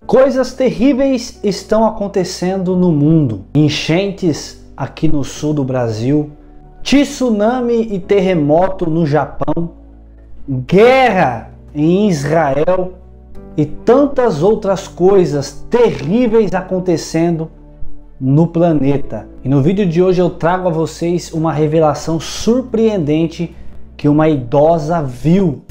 Coisas terríveis estão acontecendo no mundo. Enchentes aqui no sul do Brasil, tsunami e terremoto no Japão, guerra em Israel e tantas outras coisas terríveis acontecendo no planeta. E no vídeo de hoje eu trago a vocês uma revelação surpreendente que uma idosa viu.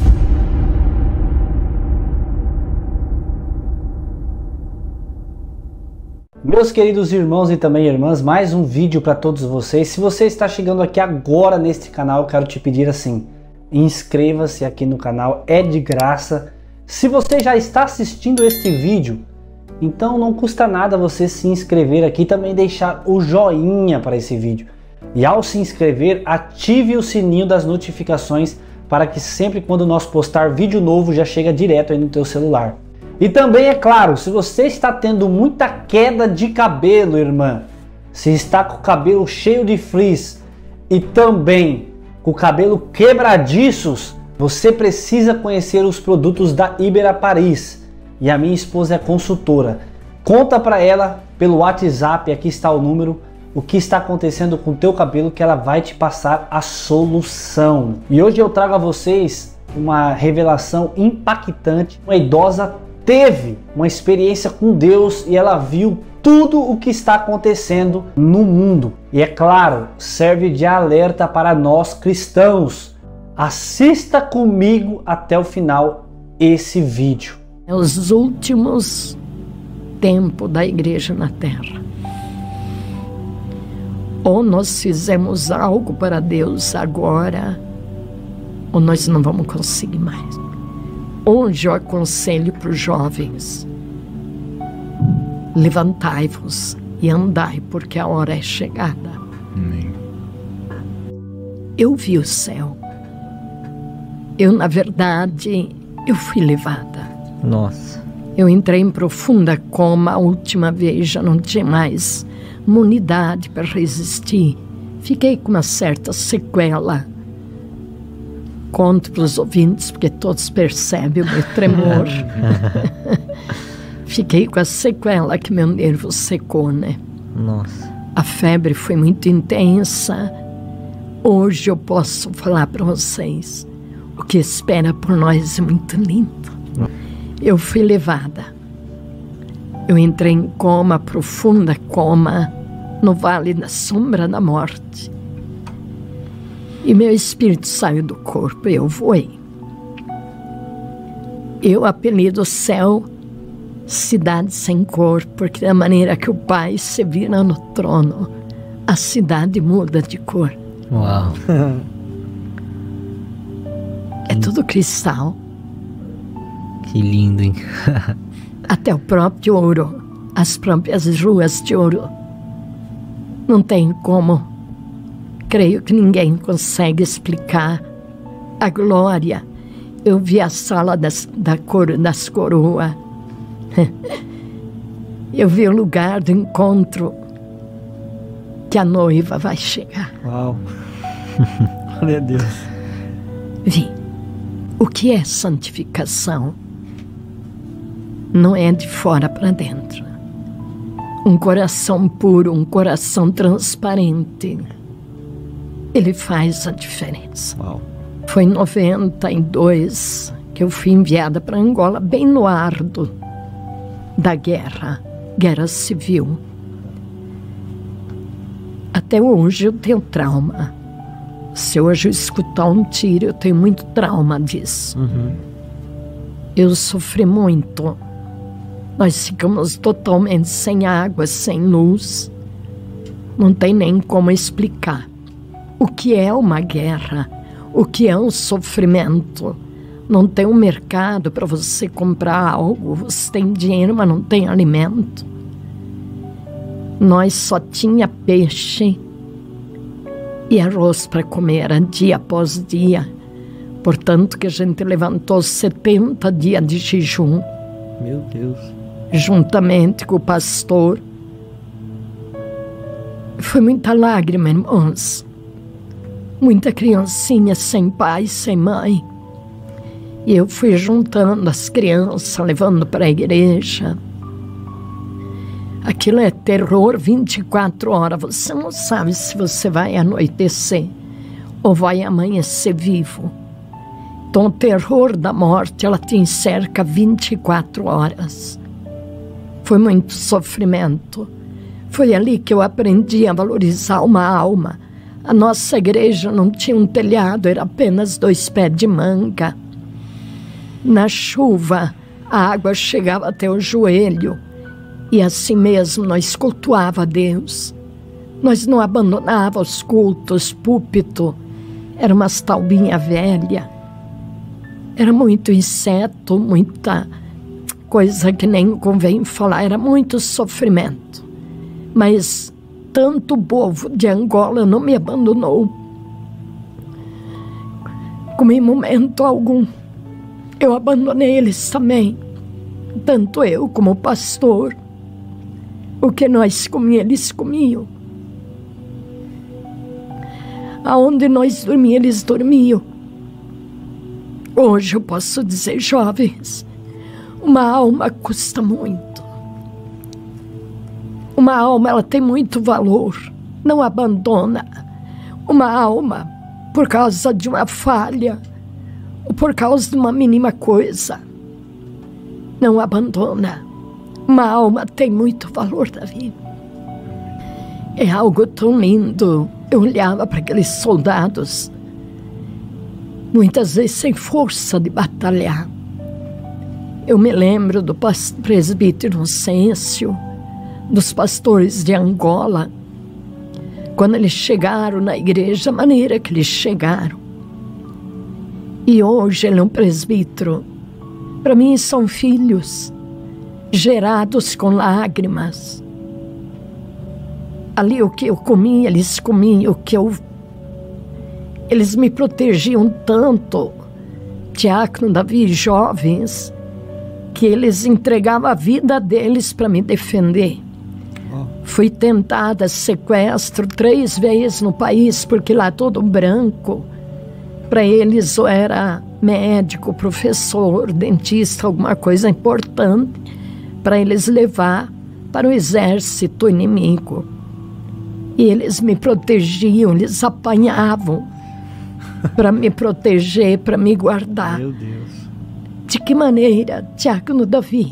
Meus queridos irmãos e também irmãs, mais um vídeo para todos vocês. Se você está chegando aqui agora neste canal, eu quero te pedir assim, inscreva-se aqui no canal, é de graça. Se você já está assistindo este vídeo, então não custa nada você se inscrever aqui e também deixar o joinha para esse vídeo. E ao se inscrever, ative o sininho das notificações para que sempre quando nós postar vídeo novo já chega direto aí no teu celular. E também, é claro, se você está tendo muita queda de cabelo, irmã, se está com o cabelo cheio de frizz e também com o cabelo quebradiços, você precisa conhecer os produtos da Ibera Paris. E a minha esposa é consultora. Conta para ela pelo WhatsApp, aqui está o número, o que está acontecendo com o teu cabelo, que ela vai te passar a solução. E hoje eu trago a vocês uma revelação impactante. Uma idosa teve uma experiência com Deus e ela viu tudo o que está acontecendo no mundo. E é claro, serve de alerta para nós cristãos. Assista comigo até o final esse vídeo. É os últimos tempos da igreja na terra. Ou nós fizemos algo para Deus agora, ou nós não vamos conseguir mais. Hoje eu aconselho para os jovens: levantai-vos e andai, porque a hora é chegada. Amém. Eu vi o céu. Na verdade, eu fui levada. Nossa. Eu entrei em profunda coma. A última vez já não tinha mais imunidade para resistir. Fiquei com uma certa sequela. Conto para os ouvintes, porque todos percebem o meu tremor. Fiquei com a sequela que meu nervo secou, né? Nossa. A febre foi muito intensa. Hoje eu posso falar para vocês: o que espera por nós é muito lindo. Eu fui levada. Eu entrei em coma, profunda coma, no vale da sombra da morte. E meu espírito saiu do corpo e eu voei. Eu apelido o céu cidade sem cor, porque da maneira que o Pai se vira no trono, a cidade muda de cor. Uau! É tudo cristal. Que lindo, hein? Até o próprio ouro, as próprias ruas de ouro. Não tem como. Creio que ninguém consegue explicar a glória. Eu vi a sala das coroas. Eu vi o lugar do encontro que a noiva vai chegar. Uau! Glória a Deus. Vi. O que é santificação? Não é de fora para dentro. Um coração puro, um coração transparente, ele faz a diferença. Uau. Foi em 92 que eu fui enviada para Angola, bem no ardo da guerra civil. Até hoje eu tenho trauma. Se hoje eu escutar um tiro, eu tenho muito trauma disso. Eu sofri muito. Nós ficamos totalmente sem água, sem luz. Não tem nem como explicar o que é uma guerra, o que é um sofrimento. Não tem um mercado para você comprar algo. Você tem dinheiro, mas não tem alimento. Nós só tinha peixe e arroz para comer, dia após dia. Portanto que a gente levantou 70 dias de jejum. Meu Deus. Juntamente com o pastor. Foi muita lágrima, irmãos. Muita criancinha sem pai, sem mãe. E eu fui juntando as crianças, levando para a igreja. Aquilo é terror 24 horas. Você não sabe se você vai anoitecer ou vai amanhecer vivo. Então, o terror da morte, ela te encerca 24 horas. Foi muito sofrimento. Foi ali que eu aprendi a valorizar uma alma. A nossa igreja não tinha um telhado, era apenas 2 pés de manga. Na chuva, a água chegava até o joelho. E assim mesmo nós cultuava a Deus. Nós não abandonava os cultos, púlpito. Era umas taubinha velha. Era muito inseto, muita coisa que nem convém falar. Era muito sofrimento. Mas tanto o povo de Angola não me abandonou. Como em momento algum, eu abandonei eles também. Tanto eu como o pastor. O que nós comíamos, eles comiam. Aonde nós dormíamos, eles dormiam. Hoje eu posso dizer, jovens, uma alma custa muito. Uma alma, ela tem muito valor. Não abandona. Uma alma, por causa de uma falha, ou por causa de uma mínima coisa, não abandona. Uma alma tem muito valor da vida. É algo tão lindo. Eu olhava para aqueles soldados, muitas vezes sem força de batalhar. Eu me lembro do presbítero Inocêncio, dos pastores de Angola, quando eles chegaram na igreja, a maneira que eles chegaram. E hoje ele é um presbítero. Para mim são filhos gerados com lágrimas. Ali o que eu comia, eles comiam. Eles me protegiam tanto, diácono Davi, jovens, que eles entregavam a vida deles para me defender. Fui tentada, sequestro 3 vezes no país, porque lá todo branco. Para eles eu era médico, professor, dentista, alguma coisa importante, para eles levar para o exército inimigo. E eles me protegiam, eles apanhavam para me proteger, para me guardar. Meu Deus. De que maneira, diácono Davi,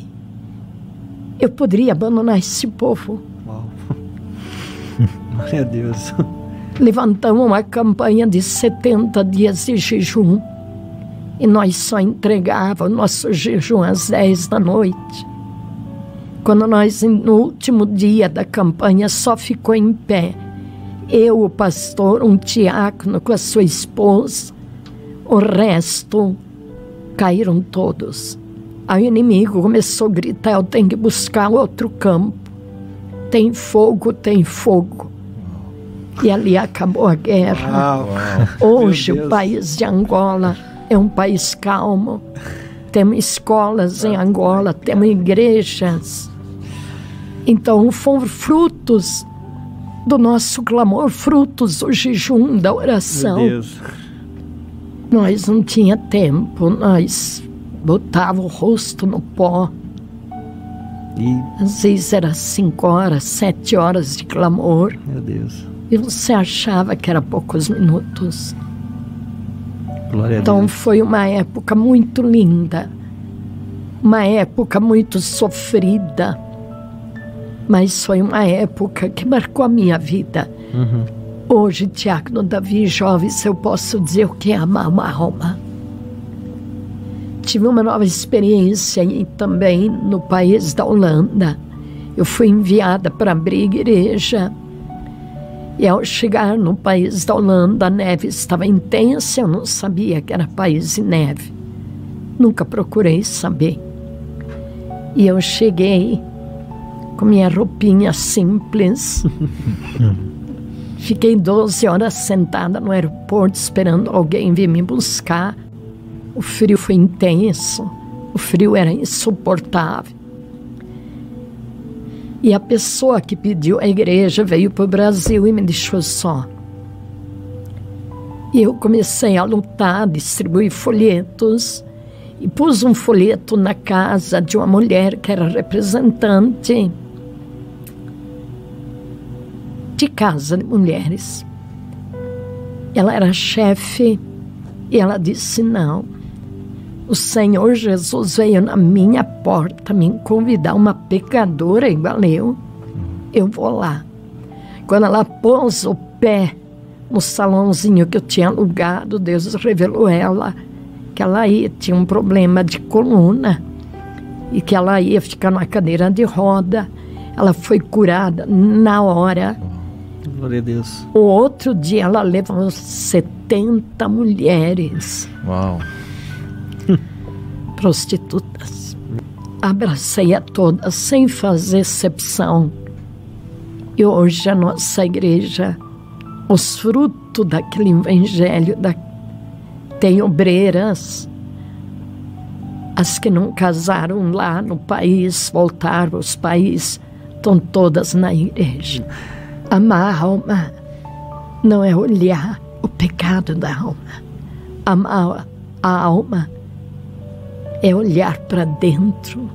eu poderia abandonar esse povo? Uau. Glória a Deus. Levantamos uma campanha de 70 dias de jejum e nós só entregávamos nosso jejum às 10 da noite. Quando nós, no último dia da campanha, só ficou em pé eu, o pastor, um diácono com a sua esposa, o resto caíram todos. Aí o inimigo começou a gritar: eu tenho que buscar outro campo. Tem fogo, tem fogo. E ali acabou a guerra. Hoje o país de Angola é um país calmo. Temos escolas em Angola, temos igrejas. Então foram frutos do nosso clamor, frutos do jejum, da oração. Meu Deus. Nós não tinha tempo, nós botava o rosto no pó. E, Às vezes era 5 horas, 7 horas de clamor. meu Deus. E você achava que era poucos minutos. Glória a Então Deus. foi uma época muito linda. Uma época muito sofrida. Mas foi uma época que marcou a minha vida. Uhum. Hoje, diácono Davi, jovens, eu posso dizer o que é amar uma alma. Tive uma nova experiência também no país da Holanda. Eu fui enviada para abrir igreja. E ao chegar no país da Holanda, a neve estava intensa, eu não sabia que era país de neve. Nunca procurei saber. E eu cheguei com minha roupinha simples. Fiquei 12 horas sentada no aeroporto esperando alguém vir me buscar. O frio foi intenso, o frio era insuportável. E a pessoa que pediu a igreja veio para o Brasil e me deixou só. E eu comecei a lutar, distribuir folhetos. E pus um folheto na casa de uma mulher que era representante. de casa de mulheres. Ela era chefe e ela disse: não, o Senhor Jesus veio na minha porta me convidar, uma pecadora igual eu vou lá. Quando ela pôs o pé no salãozinho que eu tinha alugado, Deus revelou ela que ela tinha um problema de coluna e que ela ia ficar numa cadeira de roda. Ela foi curada na hora. Glória a Deus. O outro dia ela levou 70 mulheres. Uau. Prostitutas. Abracei a todas sem fazer exceção. E hoje a nossa igreja, os frutos daquele evangelho, tem obreiras, as que não casaram lá no país, voltaram aos países, estão todas na igreja. Amar a alma não é olhar o pecado da alma. Amar a alma é olhar para dentro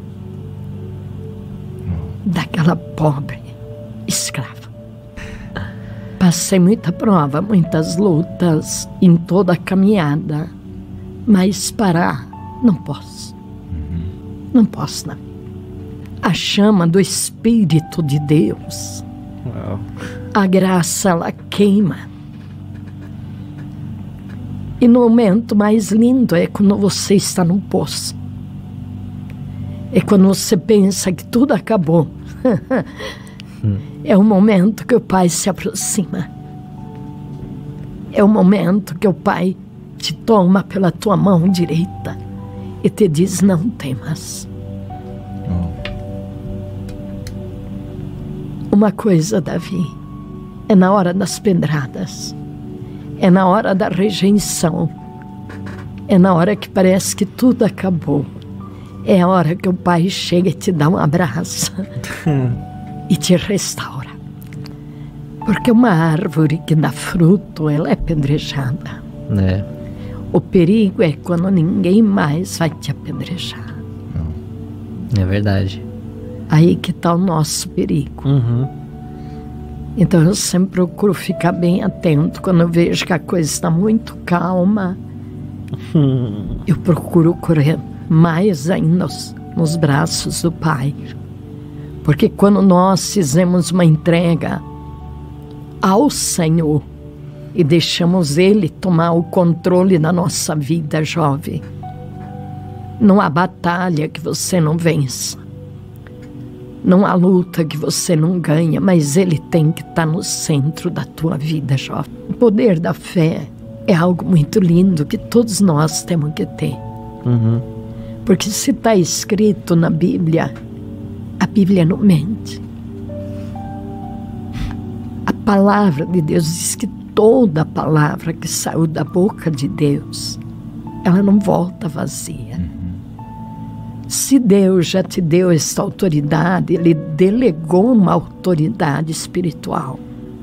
daquela pobre escrava. Passei muita prova, muitas lutas em toda a caminhada, mas parar não posso. Não posso, não. A chama do Espírito de Deus, a graça, ela queima. E no momento mais lindo é quando você está no poço. É quando você pensa que tudo acabou. É o momento que o Pai se aproxima. É o momento que o Pai te toma pela tua mão direita e te diz: não temas. Uma coisa, Davi, é na hora das pedradas, é na hora da rejeição, é na hora que parece que tudo acabou, é a hora que o Pai chega e te dá um abraço e te restaura. Porque uma árvore que dá fruto, ela é apedrejada. O perigo é quando ninguém mais vai te apedrejar. É verdade. Aí que está o nosso perigo. Então eu sempre procuro ficar bem atento. Quando eu vejo que a coisa está muito calma, eu procuro correr mais ainda nos braços do Pai. Porque quando nós fizemos uma entrega ao Senhor e deixamos Ele tomar o controle da nossa vida, jovem, não há batalha que você não vença. Não há luta que você não ganha, mas Ele tem que estar no centro da tua vida, jovem. O poder da fé é algo muito lindo que todos nós temos que ter. Porque se está escrito na Bíblia, a Bíblia não mente. A palavra de Deus diz que toda palavra que saiu da boca de Deus, ela não volta vazia. Se Deus já te deu essa autoridade, Ele delegou uma autoridade espiritual.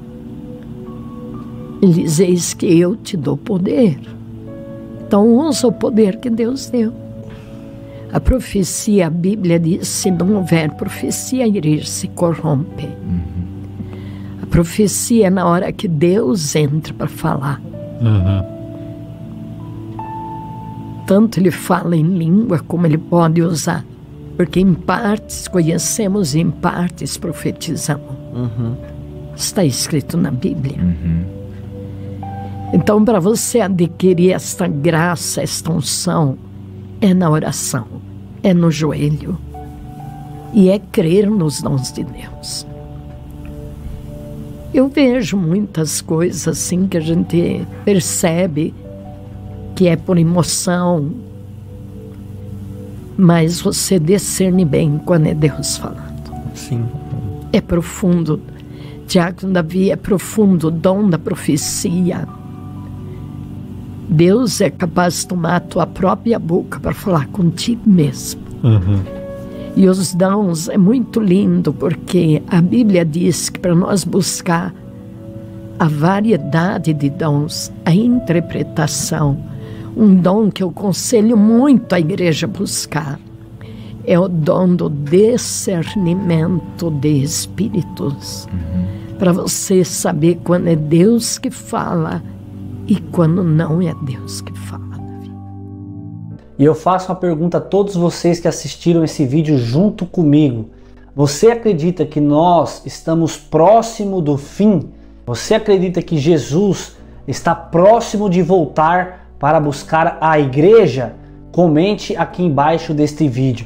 Ele diz: eis que eu te dou poder. Então usa o poder que Deus deu. A profecia, a Bíblia diz: se não houver profecia, a igreja se corrompe. A profecia é na hora que Deus entra para falar. Tanto Ele fala em língua como Ele pode usar. Porque em partes conhecemos e em partes profetizamos. Está escrito na Bíblia. Então, para você adquirir esta graça, esta unção, é na oração, é no joelho. E é crer nos dons de Deus. Eu vejo muitas coisas assim que a gente percebe que é por emoção, mas você discerne bem quando é Deus falando. Sim. É profundo. Diácono Davi, é profundo o dom da profecia. Deus é capaz de tomar a tua própria boca para falar contigo mesmo. E os dons é muito lindo, porque a Bíblia diz que para nós buscar a variedade de dons, a interpretação, um dom que eu aconselho muito a igreja buscar, é o dom do discernimento de espíritos. para você saber quando é Deus que fala e quando não é Deus que fala. E eu faço uma pergunta a todos vocês que assistiram esse vídeo junto comigo. Você acredita que nós estamos próximo do fim? Você acredita que Jesus está próximo de voltar para buscar a igreja? Comente aqui embaixo deste vídeo.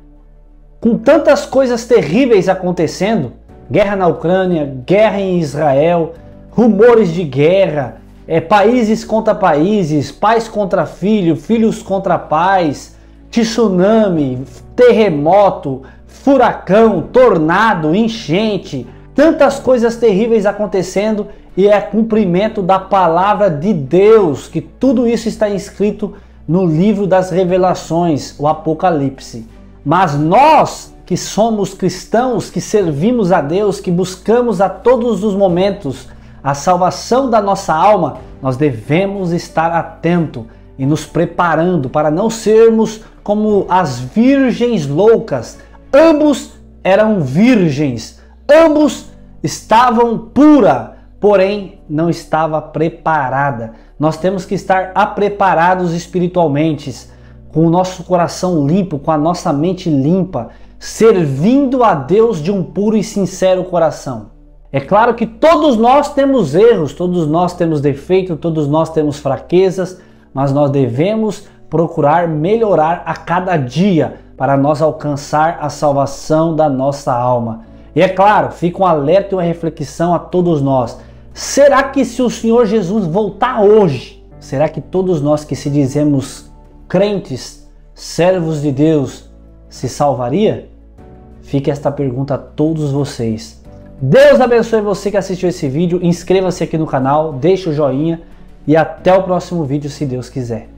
Com tantas coisas terríveis acontecendo, guerra na Ucrânia, guerra em Israel, rumores de guerra, países contra países, pais contra filhos, filhos contra pais, tsunami, terremoto, furacão, tornado, enchente, tantas coisas terríveis acontecendo, e é cumprimento da palavra de Deus, que tudo isso está escrito no livro das Revelações, o Apocalipse. Mas nós que somos cristãos, que servimos a Deus, que buscamos a todos os momentos a salvação da nossa alma, nós devemos estar atentos e nos preparando para não sermos como as virgens loucas. Ambos eram virgens, ambos estavam puras, porém não estava preparada. Nós temos que estar preparados espiritualmente, com o nosso coração limpo, com a nossa mente limpa, servindo a Deus de um puro e sincero coração. É claro que todos nós temos erros, todos nós temos defeitos, todos nós temos fraquezas, mas nós devemos procurar melhorar a cada dia para nós alcançar a salvação da nossa alma. E é claro, fica um alerta e uma reflexão a todos nós. Será que se o Senhor Jesus voltar hoje, será que todos nós que se dizemos crentes, servos de Deus, se salvaria? Fica esta pergunta a todos vocês. Deus abençoe você que assistiu esse vídeo, inscreva-se aqui no canal, deixe o joinha e até o próximo vídeo se Deus quiser.